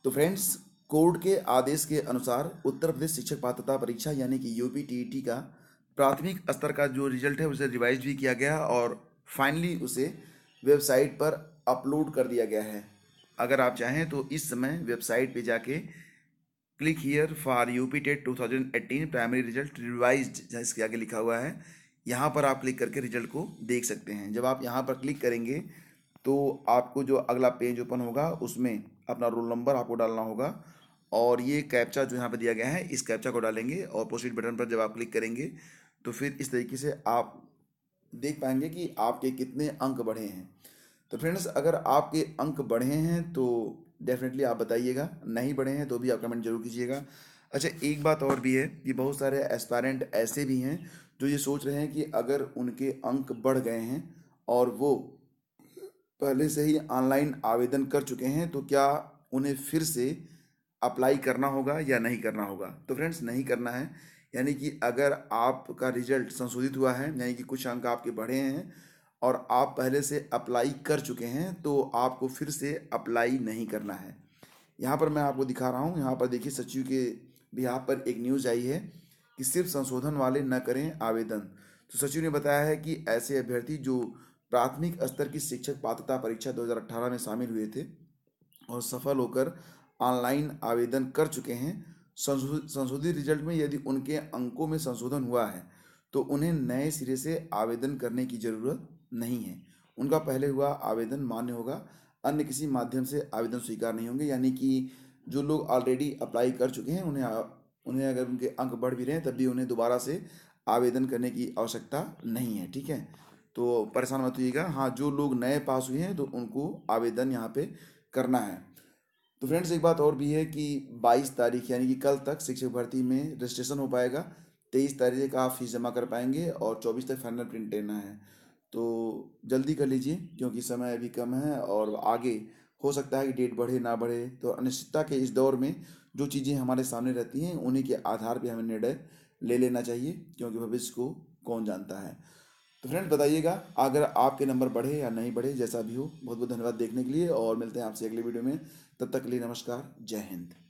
तो friends, court के आदेश के अनुसार उत्तर प्रदेश शिक्षक पात्रता परीक्षा यानी कि यूपी टीईटी का प्राथमिक स्तर का जो रिजल्ट है उसे रिवाइज भी किया गया और फाइनली उसे वेबसाइट पर अपलोड कर दिया गया है। अगर आप चाहें तो इस समय वेबसाइट पे जाके click here for UP TET 2018 primary result revised इसके आगे लिखा हुआ है, यहाँ पर आप क्लिक करके रिजल्ट को देख सकते हैं। जब आप यहाँ पर क्लिक करेंगे तो आपको जो अगला पेज ओपन होगा उसमें अपना रोल नंबर आपको डालना होगा और ये कैप्चा जो यहाँ पर दिया गया है इस कैप्चा को डालेंगे और प्रोसीड बटन पर जब आप क्लिक करेंगे तो फिर इस तरीके से आप देख पाएंगे कि आपके कितने अंक बढ़े हैं। तो फ्रेंड्स, अगर आपके अंक बढ़े हैं तो डेफिनेटली आप बताइएगा, नहीं बढ़े हैं तो भी आप कमेंट जरूर कीजिएगा। अच्छा, एक बात और भी है कि बहुत सारे एस्पायरेंट ऐसे भी हैं जो ये सोच रहे हैं कि अगर उनके अंक बढ़ गए हैं और वो पहले से ही ऑनलाइन आवेदन कर चुके हैं तो क्या उन्हें फिर से अप्लाई करना होगा या नहीं करना होगा। तो फ्रेंड्स, नहीं करना है। यानी कि अगर आपका रिजल्ट संशोधित हुआ है यानी कि कुछ अंक आपके बढ़े हैं और आप पहले से अप्लाई कर चुके हैं तो आपको फिर से अप्लाई नहीं करना है। यहाँ पर मैं आपको दिखा रहा हूँ, यहाँ पर देखिए सचिव के बिहाफ पर एक न्यूज़ आई है कि सिर्फ संशोधन वाले न करें आवेदन। तो सचिव ने बताया है कि ऐसे अभ्यर्थी जो प्राथमिक स्तर की शिक्षक पात्रता परीक्षा 2018 में शामिल हुए थे और सफल होकर ऑनलाइन आवेदन कर चुके हैं, संशोधित रिजल्ट में यदि उनके अंकों में संशोधन हुआ है तो उन्हें नए सिरे से आवेदन करने की ज़रूरत नहीं है। उनका पहले हुआ आवेदन मान्य होगा, अन्य किसी माध्यम से आवेदन स्वीकार नहीं होंगे। यानी कि जो लोग ऑलरेडी अप्लाई कर चुके हैं उन्हें अगर उनके अंक बढ़ भी रहे हैं तब भी उन्हें दोबारा से आवेदन करने की आवश्यकता नहीं है। ठीक है, तो परेशान मत होइएगा। हाँ, जो लोग नए पास हुए हैं तो उनको आवेदन यहाँ पे करना है। तो फ्रेंड्स, एक बात और भी है कि 22 तारीख यानी कि कल तक शिक्षक भर्ती में रजिस्ट्रेशन हो पाएगा। 23 तारीख तक आप फीस जमा कर पाएंगे और 24 तक फाइनल प्रिंट लेना है। तो जल्दी कर लीजिए क्योंकि समय अभी कम है और आगे हो सकता है कि डेट बढ़े ना बढ़े। तो अनिश्चितता के इस दौर में जो चीज़ें हमारे सामने रहती हैं उन्हीं के आधार पर हमें निर्णय ले लेना चाहिए क्योंकि भविष्य को कौन जानता है। तो फ्रेंड्स, बताइएगा अगर आपके नंबर बढ़े या नहीं बढ़े, जैसा भी हो। बहुत बहुत धन्यवाद देखने के लिए और मिलते हैं आपसे अगले वीडियो में। तब तक के लिए नमस्कार, जय हिंद।